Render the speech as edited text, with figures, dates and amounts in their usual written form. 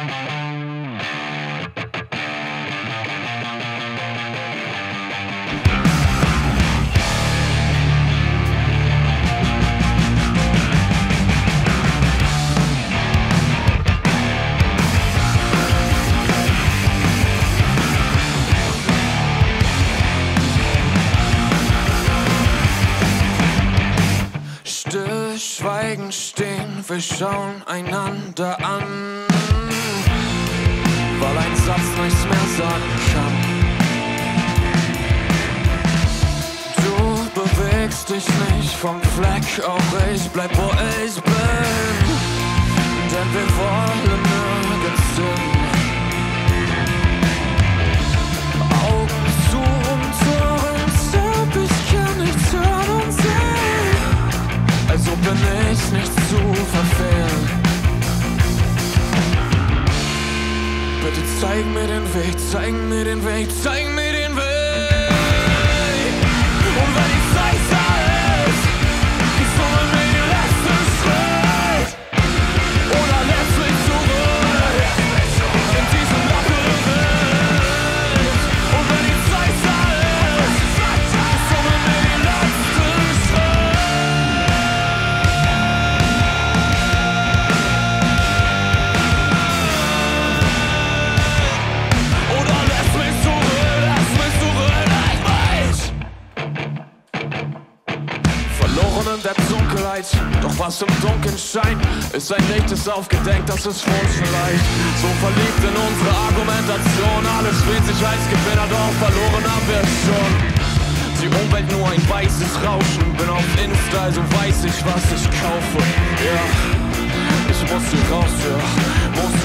Schweigen stehen, wir schauen einander an, weil ein Satz nichts mehr sagen kann. Du bewegst dich nicht vom Fleck, auch ich bleib wo ich bin, denn wir wollen nirgends hin. Augen zu und Ohren zu, ich kann nichts hören und sehen, als ob bin ich nicht zu verfehlen. Bitte zeig mir den Weg, zeig mir den Weg, zeig mir den Weg. Und wenn die Zeit da ist, gehst du mit mir den letzten Schritt oder lässt mich zurück in diesem Labyrinth. Und wenn die Zeit da ist, gehst du mit mir den letzten Schritt. Verloren in der Dunkelheit, doch was im Dunkeln scheint, ist ein Licht, das aufgedenkt, das ist für uns vielleicht. So verliebt in unsere Argumentation, alles fühlt sich als Gewinner, doch verloren haben wir schon. Die Umwelt nur ein weißes Rauschen, bin auf Insta, also weiß ich, was ich kaufe. Ja, ich muss hier raus, ja, muss